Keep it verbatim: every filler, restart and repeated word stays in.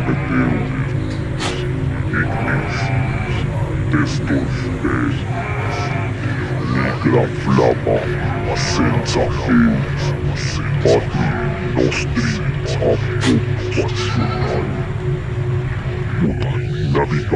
ignis, testos veis, nigra flama, senza heus, pati nostri apoccasional. Una naviga